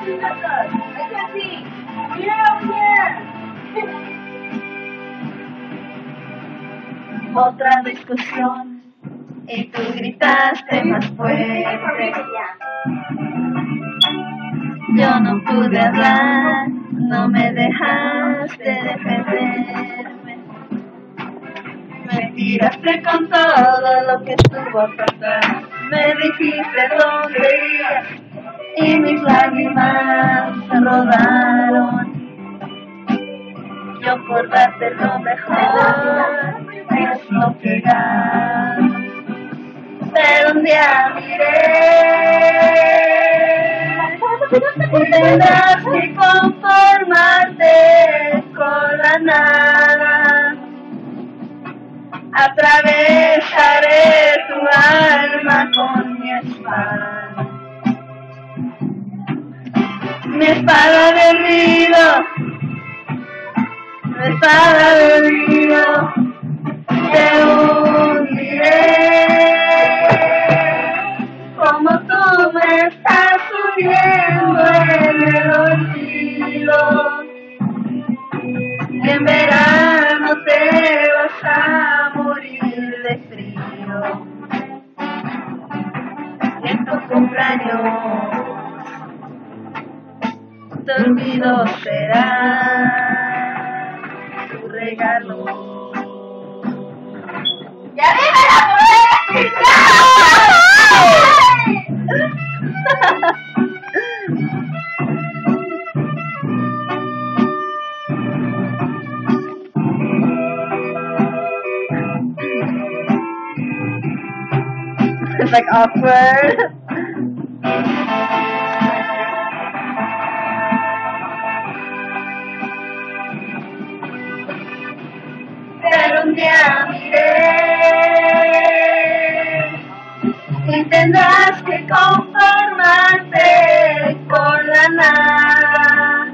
Es así. Mira la uña. Otra discusión y tú gritaste más fuerte. Yo no pude hablar, no me dejaste defenderme. Me tiraste con todo lo que estuvo a pasar. Me dijiste tonterías y mis lágrimas se rodaron. Yo por darte lo mejor es lo que gano. Pero un día miré y tendrás que conformarte con la nada. Atravesaré tu alma con mi espada. Mi espada de río, mi espada de río, te hundiré. Como tú me estás hundiendo en el olvido. En verano te vas a morir de frío. Y en tu cumpleaños tu olvido será tu regalo. ¡Ya dime la música! It's like awkward. Pero un día miré y tendrás que conformarte con la nada.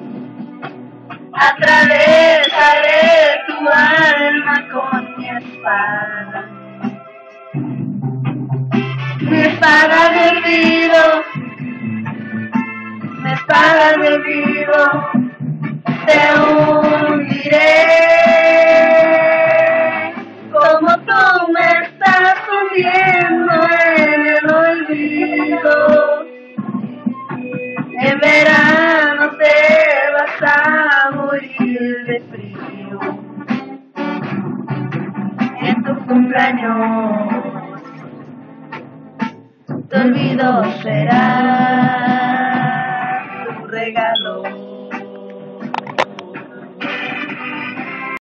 Atravesaré tu alma con mi espada. Mi espada de río, mi espada de río, te hundiré. Como tú me estás hundiendo en el olvido. En verano te vas a morir de frío. En tu cumpleaños tu olvido será tu regalo.